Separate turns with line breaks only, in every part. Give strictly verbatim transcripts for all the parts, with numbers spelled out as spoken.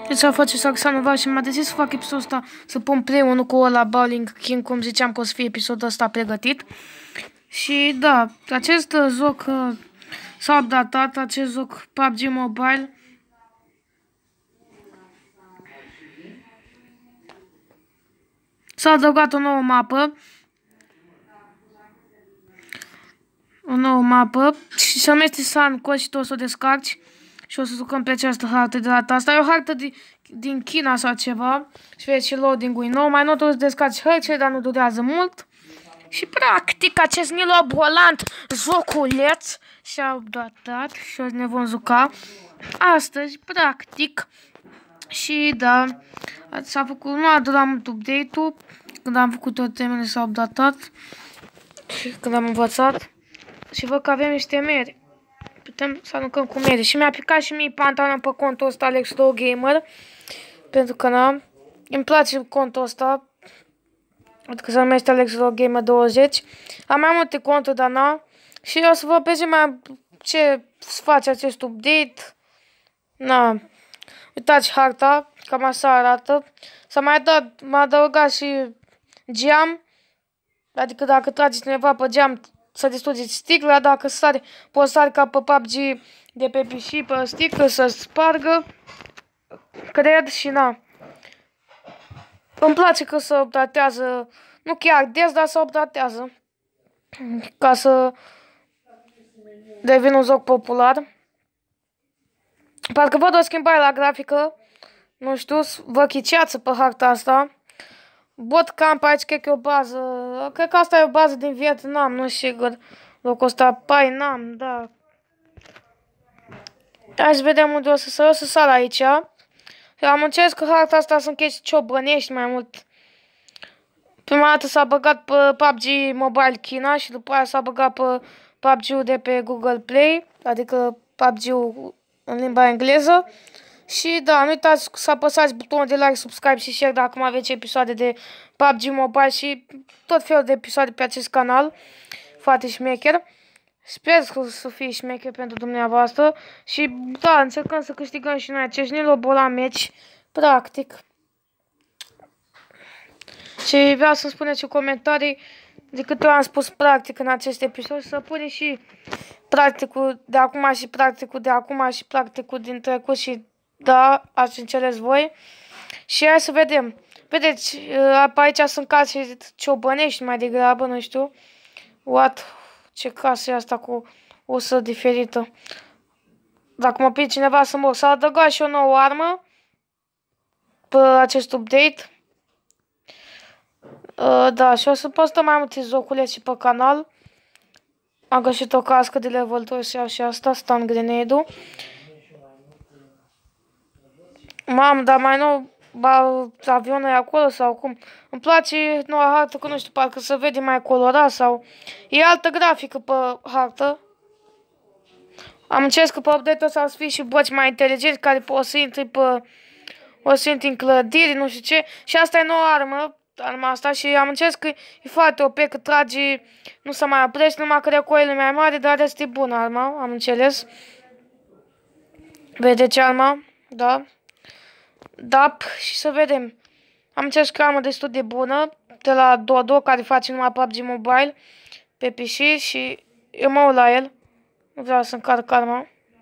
Ce a face Saxanova și m-a decis să fac episodul ăsta, să pun play-ul cu ăla Bowling King, cum ziceam că o să fie episodul ăsta pregătit. Și da, acest joc s-a updatat, acest joc P U B G Mobile. S-a adăugat o nouă mapă. O nouă mapă și se numește Sunco și tu o să o descarci și o să jucăm pe această hartă de data asta. E o hartă din, din China sau ceva și vezi și loading-ul e nou. Mai nou trebuie să descarci hărțile, dar nu durează mult. Și practic acest Nilo Volant joculeț și-a updatat și ne vom juca astăzi, practic. Și da, s-a făcut, nu a durat mult update-ul. Când am făcut tot temele s-a updatat și când am învățat. Și văd că avem niște mere. Putem să aruncăm cu mere. Și mi-a picat și mie pantalon pe contul ăsta AlexRoGamer. Pentru că na, îmi place contul ăsta. Adică se numește AlexRoGamer douăzeci. Am mai multe conturi, dar na. Și o să vă pe zi mai ce face acest update. Na. Uitați harta. Cam așa arată. S-a mai dat, m-a adăugat și geam. Adică dacă tragi cineva pe geam, să distrugeți sticla, dacă sari, poți sari ca pe P U B G de pe P C pe sticlă să spargă. Cred și na. Îmi place că se updatează, nu chiar des, dar se updatează. Ca să devină un joc popular. Parcă văd o schimbare la grafică. Nu știu, vă chiceață pe harta asta. Bot camp aici, cred că e o bază. Cred că asta e o bază din Vietnam, nu știu sigur. Locul ăsta, Painam, da. Hai să vedem unde o să sar. O să sar aici. Am înțeles că harta asta sunt chestii ciobănești mai mult. Prima dată s-a băgat pe P U B G Mobile China și după aia s-a băgat pe P U B G-ul de pe Google Play. Adică P U B G-ul în limba engleză. Și da, nu uitați să apăsați butonul de like, subscribe și share dacă mai aveți episoade de P U B G Mobile și tot felul de episoade pe acest canal. Foarte șmecher. Sper să fie șmecher pentru dumneavoastră. Și da, încercăm să câștigăm și noi acești Nilo la meci. Practic. Și vreau să-mi spuneți în comentarii de câte ori am spus practic în acest episod. Să puneți și practicul de acum și practicul de acum și practicul din trecut și da, ați înțeles voi. Și hai să vedem. Vedeți, pe aici sunt case ciobănești mai degrabă, nu știu. What? Ce casă e asta cu usă diferită. Dacă mă prinde cineva să mor. S-a adăugat și o nouă armă pe acest update. Uh, da, și o să postăm mai multe joculeți și pe canal. Am găsit o cască de level doi și iau și asta, stun grenade-ul. Mamă, dar mai nou avionul e acolo sau cum? Îmi place noua hartă, că nu știu, parcă se vede mai colorat sau... E altă grafică pe hartă. Am înțeles că pe update-ul ăsta o să fie și boți mai inteligenți care o să intri pe... O să intri în clădiri, nu știu ce. Și asta e noua armă, arma asta, și am înțeles că e foarte O P, că trage, nu se mai oprește, numai că recoilul mai mare, dar este bună arma, am înțeles. Vedeți arma? Da. Da, și să vedem. Am înțeles că armă destul de bună de la Dodo, care face numai P U B G Mobile pe P C și eu mă uit la el. Nu vreau să încarc arma.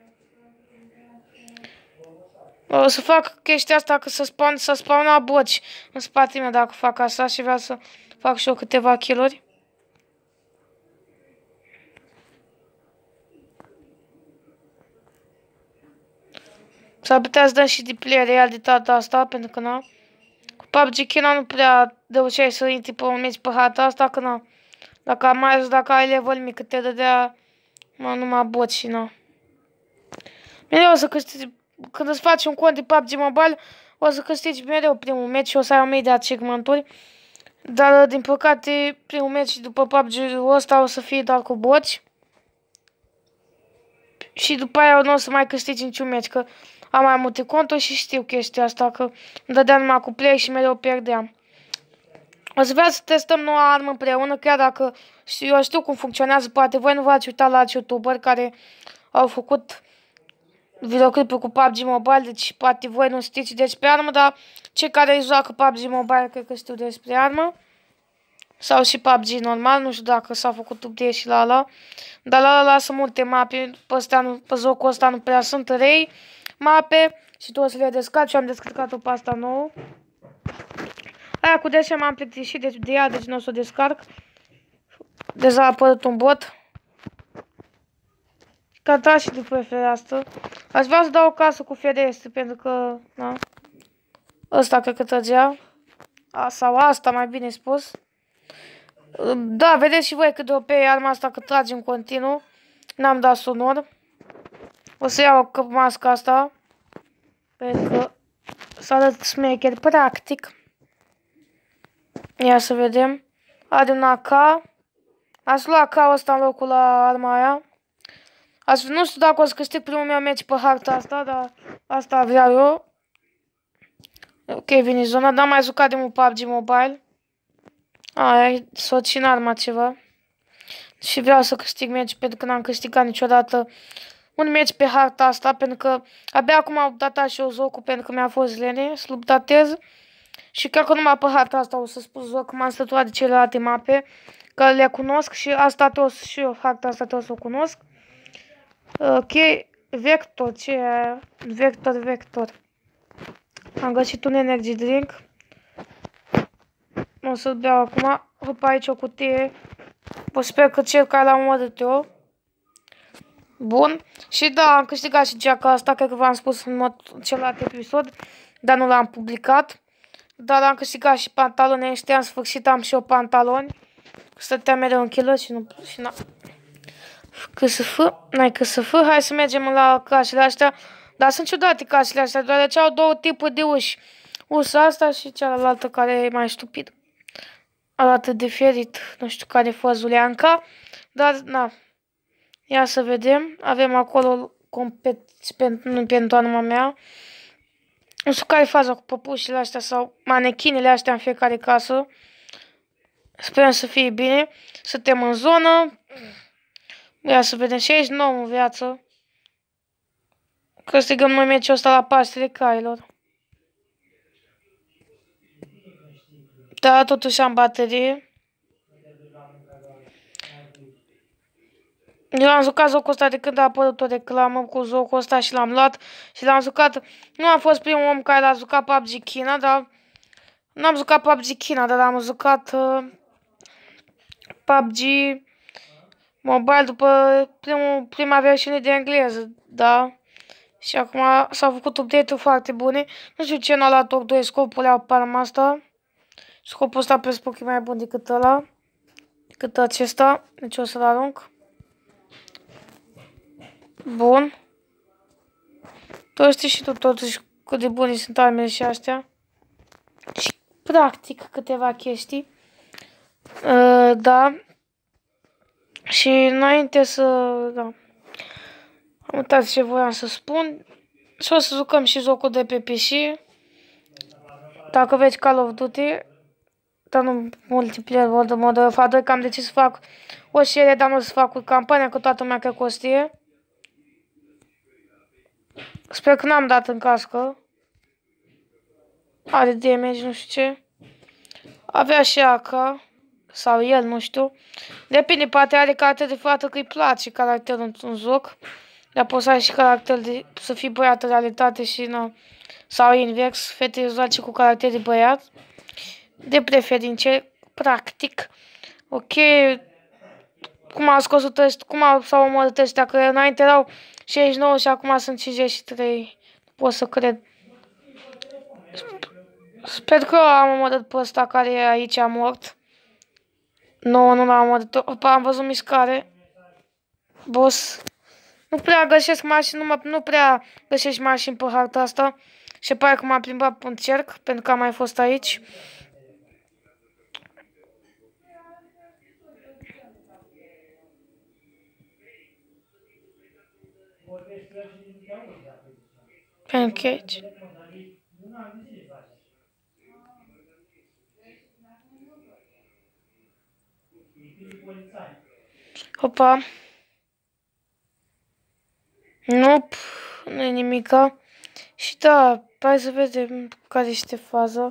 O să fac chestia asta că să spawn, să spawna boci în spatele meu dacă fac asta și vreau să fac și eu câteva kill-uri. S-ar putea să dăm și de player real de data asta, pentru că na. Cu P U B G China nu prea reușeai să intri pe un meci pe harta asta, că na. Dacă mai ales dacă ai level mic, te dădea mă, numai bot și na. Mereu o să câștigi, când îți faci un cont de P U B G Mobile, o să câștigi mereu primul meci și o să ai o mie de achievement-uri. Dar din păcate primul meci după P U B G-ul ăsta o să fie doar cu boți. Și după aia nu o să mai câștigi niciun meci, că am mai multe conturi și știu chestia asta, că îmi dădeam numai cu play și mereu pierdeam. O să vreau să testăm noua armă împreună, chiar dacă știu, eu știu cum funcționează, poate voi nu v-ați uitat la alți youtuberi care au făcut videoclipuri cu P U B G Mobile, deci poate voi nu știți despre armă, dar cei care joacă P U B G Mobile cred că știu despre armă. Sau și P U B G normal, nu știu dacă s-a făcut update și la ăla. Dar la ăla lasă multe mape, pe, ăsta, pe jocul ăsta nu prea sunt rei mape și tu o să le descarci. Eu am descărcat-o pe asta nouă. Aia cu deseam m-am plictisit de, de ea, deci nu o să o descarc. Deja a apărut un bot. Canta și după fereastră. Aș vrea să dau o casă cu ferestre, pentru că, na, ăsta cred că trăgea. A, sau asta, mai bine spus. Da, vedeți și voi cât de O P e arma asta, că trage în continuu. N-am dat sonor. O să iau masca asta. Pentru că să arăt smecher, practic. Ia să vedem. Are un A K. Aș lua A K-ul ăsta în locul la arma aia. Aș, nu știu dacă o să câștig primul meu meci pe harta asta, dar asta vreau eu. Ok, vine zona, dar am mai jucat de mult P U B G Mobile. Aia, s-o țin arma ceva. Și vreau să câștig meci, pentru că n-am câștigat niciodată un meci pe harta asta, pentru că abia acum am datat și eu jocul, pentru că mi-a fost lene să-l datez. Și cred că numai pe harta asta o să spun joc, că m-am săturat de celelalte mape, că le cunosc și asta tot și eu, harta asta tot să o cunosc. Ok, Vector, ce e? Vector, Vector. Am găsit un energy drink. O să-l beau acum. Hop, aici o cutie. O sper că cel care l-am omorât eu. Bun. Și da, am câștigat și geaca asta, cred că v-am spus în celălalt episod, dar nu l-am publicat. Dar am câștigat și pantaloni ăștia, în sfârșit am și eu pantaloni. Stăteam mereu în chilă și nu... Și na. C S F, n-ai C S F, hai să mergem la casele astea. Dar sunt ciudate casele astea, deoarece au două tipuri de uși. Ușa asta și cealaltă care e mai stupid. Arată diferit, nu știu care e făzuleanca. Dar, na. Ia să vedem. Avem acolo competiții pentru, pentru anuma mea. Nu știu care e faza cu păpușile astea sau manechinele astea în fiecare casă. Sperăm să fie bine. Suntem în zonă. Ia să vedem. șaizeci și nouă în viață. Câștigăm noi meciul ăsta la Paștele Cailor. Da, totuși am baterie. Eu am jucat jocul ăsta de când a apărut o reclamă cu jocul ăsta și l-am luat și l-am jucat. Nu am fost primul om care l-a jucat P U B G China, dar nu am jucat P U B G China, dar am jucat uh, P U B G Mobile după primul, prima versiune de engleză, da. Și acum s-au făcut update-uri foarte bune. Nu știu ce n-a luat doi scopul au pe arma asta. Scopul ăsta pe spune e mai bun decât ăla, decât acesta, deci o să-l arunc. Bun. Tu știi și tu totuși cât de bune sunt armele și astea. Și practic câteva chestii. Uh, da. Și înainte să... Da. Am uitat ce voiam să spun. Și o să jucăm și jocul de pe P C. Dacă vezi Call of Duty. Dar nu multiplayer, World of Warcraft doi, că am decis să fac o serie, dar nu o să fac cu campania, că toată lumea cred că o știe. Sper că n-am dat în cască. Are damage, nu știu ce. Avea și A K. Sau el, nu știu. Depinde, poate are caracter de fată că îi place caracterul într-un joc. Dar poți să ai și caracter de... să fii băiat în realitate și nu. Sau invers, fetele joace cu caracter de băiat. De preferințe, practic. Ok. Cum au scos cum au, s-au omorât ăștia, că înainte erau șaizeci și nouă și acum sunt cincizeci și trei. Nu pot să cred. Sper că am omorât pe ăsta care e aici, a mort. Nu, nu l-am omorât. Opa, am văzut mișcare. Boss. Nu prea găsesc mașini, nu, mă, nu prea găsești mașini pe harta asta. Și pare că m-am plimbat pe un cerc, pentru că am mai fost aici. Pancake. Opa. Nope. Nu e nimica. Și da, hai să vedem care este faza.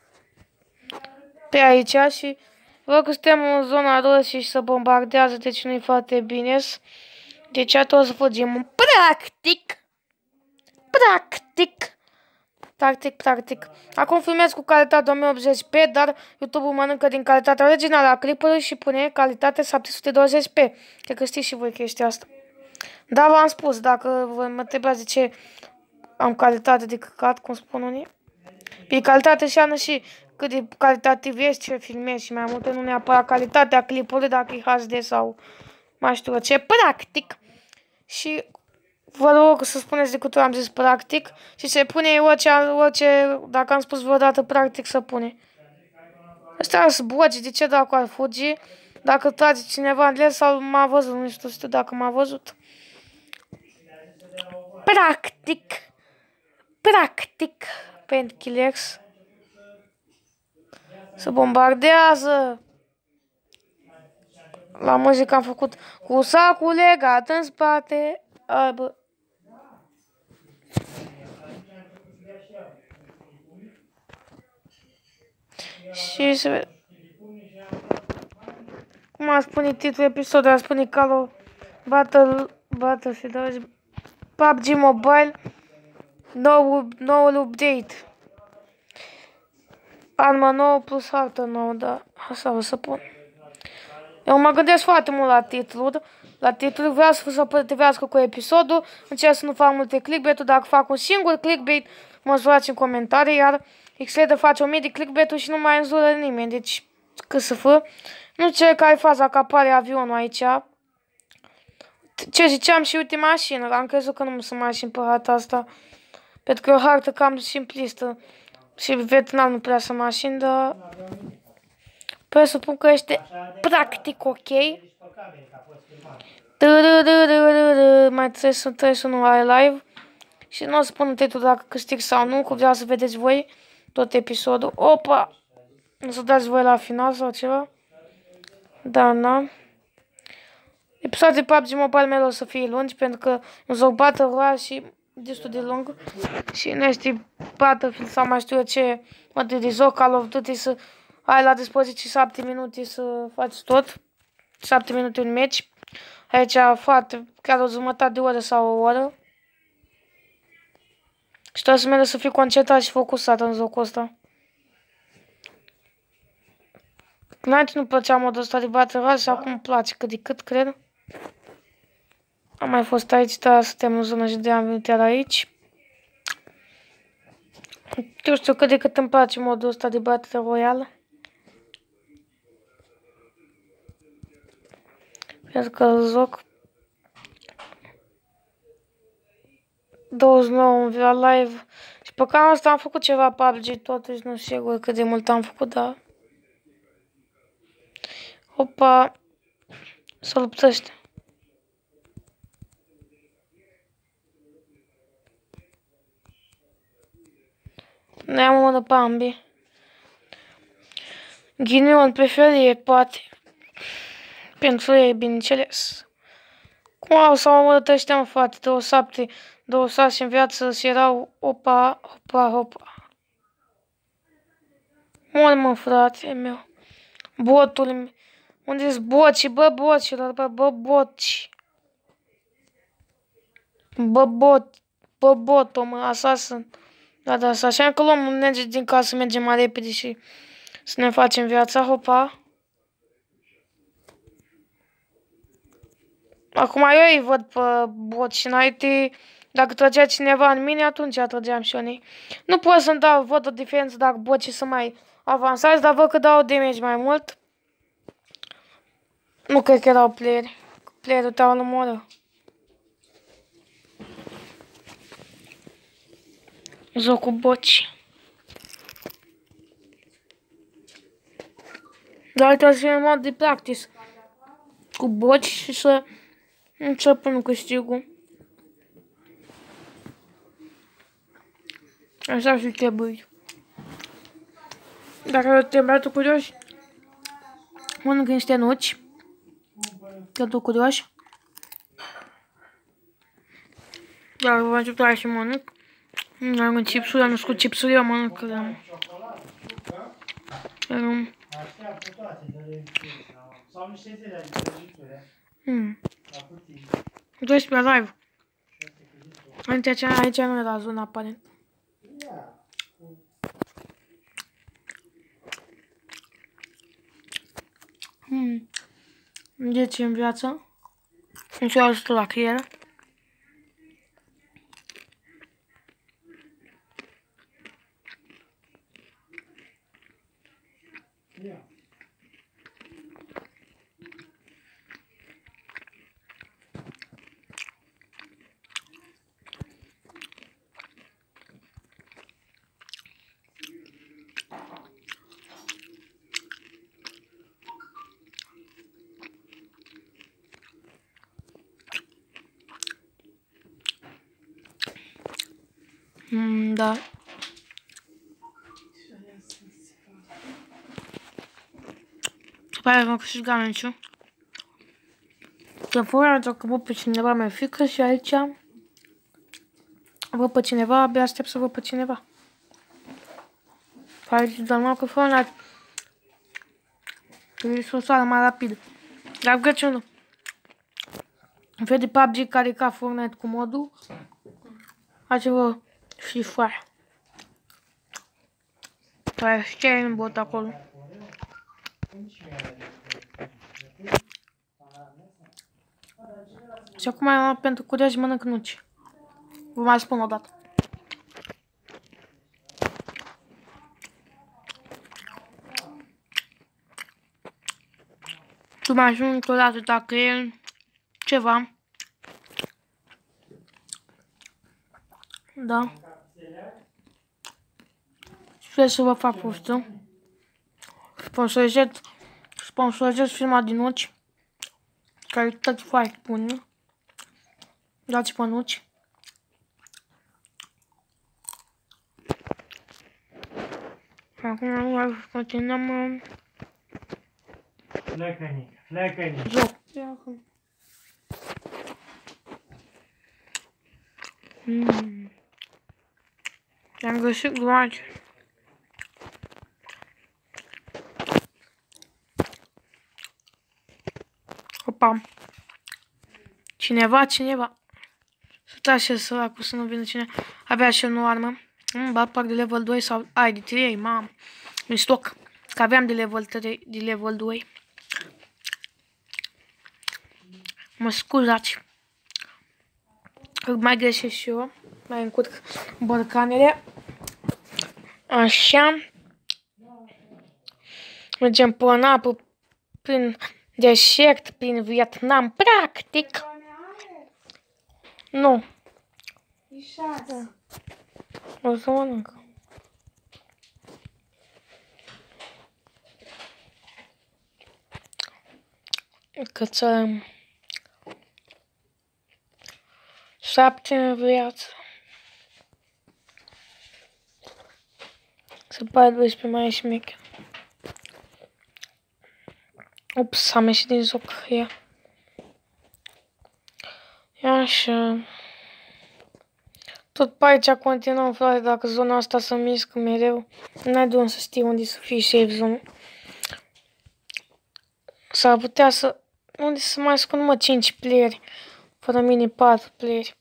Pe aici și văd că suntem în zona roșie și se bombardează, deci nu-i foarte bine. Deci trebuie să fugim. Practic! Practic! Practic, practic. Acum filmez cu calitate o mie optzeci p, dar YouTube-ul mănâncă din calitatea originală a clipului și pune calitate șapte sute douăzeci p. Cred că știți și voi chestia asta. Da, v-am spus, dacă vă mă întrebați de ce am calitate de căcat, cum spun unii. Pe calitate înseamnă și cât de calitativ ești ce filmezi și mai multe, nu neapărat calitatea clipului, dacă e H D sau mai știu eu ce, practic. Și vă rog să spuneți de câte ori am zis practic și se pune orice, orice, dacă am spus vreodată practic, să pune. Ăstea sunt boci, de ce dacă ar fugi? Dacă trage cineva în el sau m-a văzut, nu știu, știu dacă m-a văzut. Practic. Practic. Painkillers. Se bombardează. La muzică am făcut cu sacul legat în spate. Ai, bă. Și se vede. Cum a spune titlul episodului, a spune Call of Battle, Battlefield, P U B G Mobile, nou, noul update. Arma nouă plus hartă nouă, da, asta o să pun. Eu mă gândesc foarte mult la titlul, la titlul, vreau să se potrivească cu episodul, încerc să nu fac multe clickbait-uri, dacă fac un singur clickbait, mă zurați în comentarii, iar X-Red face o mie de clickbait-uri și nu mai înzură nimeni, deci cât să fă. Nu știu care e faza, că apare avionul aici. Ce ziceam și uite mașină, am crezut că nu sunt mașini pe harta asta, pentru că e o hartă cam simplistă. Și Vietnam nu prea sunt mașini, dar presupun că este practic ok. Mai trebuie să, trebuie să nu are live. Și nu o să spun titlul dacă câștig sau nu, că vreau să vedeți voi tot episodul. Opa! Nu să dați voi la final sau ceva. Da, na. Episodul de P U B G Mobile mereu o să fie lungi, pentru că îmi zic Battle Royale și destul de lung. Și nu știi Battlefield sau mai știu eu ce mă de joc, Call of Duty, să ai la dispoziție șapte minute să faci tot. șapte minute un match. Aici foarte, chiar o jumătate de oră sau o oră. Și trebuie să merg să fiu concentrat și focusat în jocul ăsta. Înainte nu plăcea modul ăsta de Battle Royale și acum îmi place cât de cât, cred. Am mai fost aici, dar suntem în zonă și de am venit iar aici. Nu știu cât de cât îmi place modul ăsta de Battle Royale. Pentru că îl joc douăzeci și nouă în via live. Și pe cam asta am făcut ceva P U B G, totuși nu știu sigur cât de mult am făcut, dar... Opa! Se luptește. Ne-am unul pe ambii. Ghinion pe felie, poate. Pentru ei, bineînțeles. Cum au s-au omorât ăștia, mă, frate? douăzeci și șapte, douăzeci și șase în viață și erau... Opa, opa, opa. Mor, mă, frate meu. Botul meu. Unde-s boci? Bă, bocilor, bă, bă, boci. Bă, bot. Bă, botul, mă, așa sunt. Da, da, așa că luăm un nege din casă, să mergem mai repede și să ne facem viața, hopa. Acum eu îi văd pe bot și înainte, dacă trăgea cineva în mine, atunci trăgeam și eu. Nu pot să-mi dau, văd o diferență dacă bocii sunt mai avansați, dar văd că dau damage mai mult. Nu cred că erau playeri. Playerul te-au omorât. Joc cu boci. Dar trebuie să fie în mod de practice. Cu boci și să încep până câștigul. Așa și trebuie. Dacă te băiatul curioși, mănâncă niște nuci. Că tu curioși. Dar vă ajută și mănânc. Dar în chipsuri, am născut chipsuri, eu mănânc. Um, Hmm. doisprezece live. Aici, aici nu era zona aparent. Hmm. De ce în viață? Nu știu ajută la creier. Mm, da. Pare că mă câștigam meciul. Telefonul dacă văd pe cineva mai frică și aici văd pe cineva, abia aștept să văd pe cineva. Aici doar microfonul trebuie să o soară mai rapid. Dar Crăciunul. Un fel de P U B G care e ca Fortnite cu modul. Aici vă și foaia. Care știe în bot acolo. Și acum pentru curaj mănânc nuci. Vă mai spun o dată. Tu mai ajung o dată dacă e ceva. Da. Sper să vă fac postă. Sponsorizez, sponsorizez firma din nuci. Calitate foarte bună. Dați pe nuci. Acum mai continuăm.
Flecănic, flecănic.
Joc. Mm. Am găsit gloace. Opa. Cineva, cineva. Să tași săracul să nu vină cine. Avea și nu armă. Îmi bat parc de level doi sau... Ai, de trei, mamă. În stoc. Că aveam de level trei, de level doi. Mă scuzați. Mai greșesc și eu. Mai încurc borcanele. Așa. Mergem pe în apă, prin deșert, prin Vietnam, practic. Nu. O să mănânc. Căță șapte în viață. Se pare doisprezece mai șmecher. Ups, am ieșit din joc. Ia. Ia așa. Tot pe aici continuăm, frate, dacă zona asta se mișcă mereu. N-ai de unde să știi unde să fie safe zone. S-ar putea să... Unde să mai scot numai cinci playeri. Fără mine patru playeri.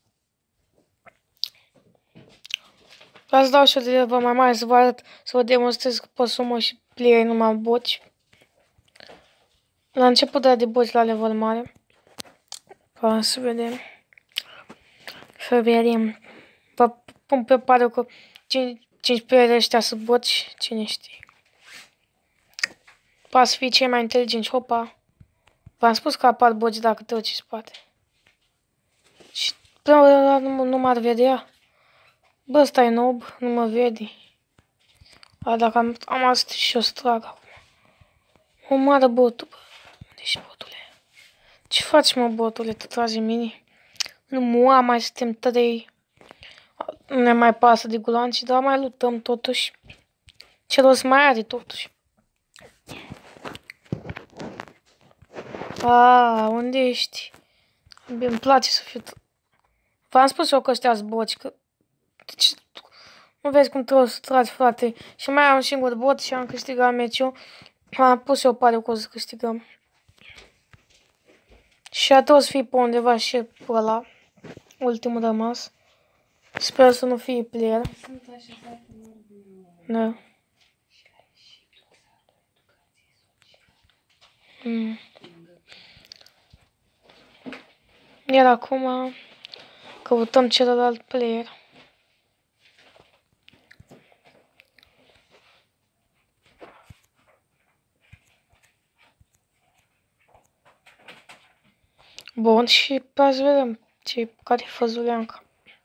Vreau să dau și o de level mai mare să vă arăt, să vă demonstrez că pot să mă și playeri numai boci. La început da de boci la level mare. Ca să vedem. Să vedem. Vă pun pe pare că cinci playeri ăștia sunt boci. Cine știe. Poate să fie cei mai inteligenți. Hopa. V-am spus că apar boci dacă te uiți în spate. Și până nu, nu m-ar vedea. Bă, ăsta e noob, nu mă vede. A, dacă am, am asta și o să trag acum. O mare botul, bă. Unde ești, botule? Ce faci, mă, botule? Te tragi în mine? Nu mua, mai suntem trei. Nu ne mai pasă de gulanci, dar mai luptăm totuși. Ce rost mai are totuși? A, unde ești? Îmi place să fiu... V-am spus eu că ăștia-s boci, că... Deci, nu vezi cum trebuie să tragi, frate. Și mai am un singur bot și am câștigat meciul. Am pus eu pariu că o să câștigăm. Și a trebuie să fie pe undeva și pe ăla. Ultimul rămas. Sper să nu fie player. Da. Mm. Iar acum căutăm celălalt player. Bun, și hai să vedem ce, care-i făzuleanca.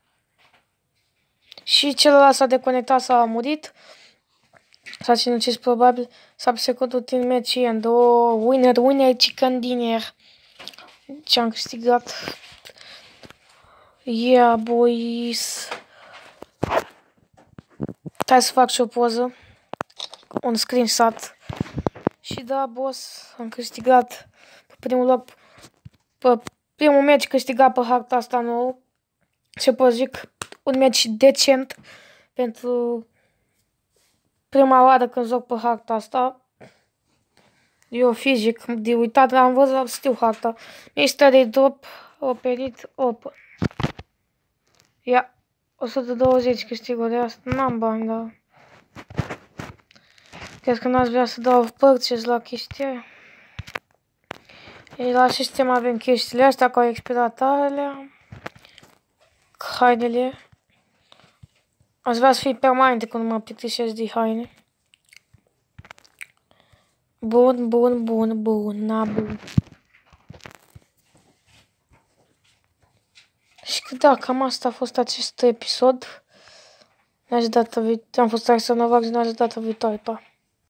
Și celălalt s-a deconectat, s-a murit. S-a sinucis probabil. S-a secundul din match end. Oh, winner, winner, chicken dinner. Ce am câștigat. Yeah, boys. Hai să fac și o poză. Un screenshot. Și da, boss, am câștigat pe primul loc. Pe primul meci câștigat pe harta asta nouă. Ce pot zic, un meci decent pentru prima oară când joc pe harta asta. Eu fizic de uitat, am văzut, știu harta. Mystery drop, operit, open. Ia, o sută douăzeci câștigă de asta, n-am bani, dar... Cred că n-ați vrea să dau purchase la chestia aia. Ei, la sistem avem chestiile astea care au expirat alea. Hainele. Aș vrea să fie permanente când mă plictisesc de haine. Bun, bun, bun, bun, na bun. Și că da, cam asta a fost acest episod. Ne-aș data viitoare. Am fost Arsenal, ne-aș data viitoare, pa.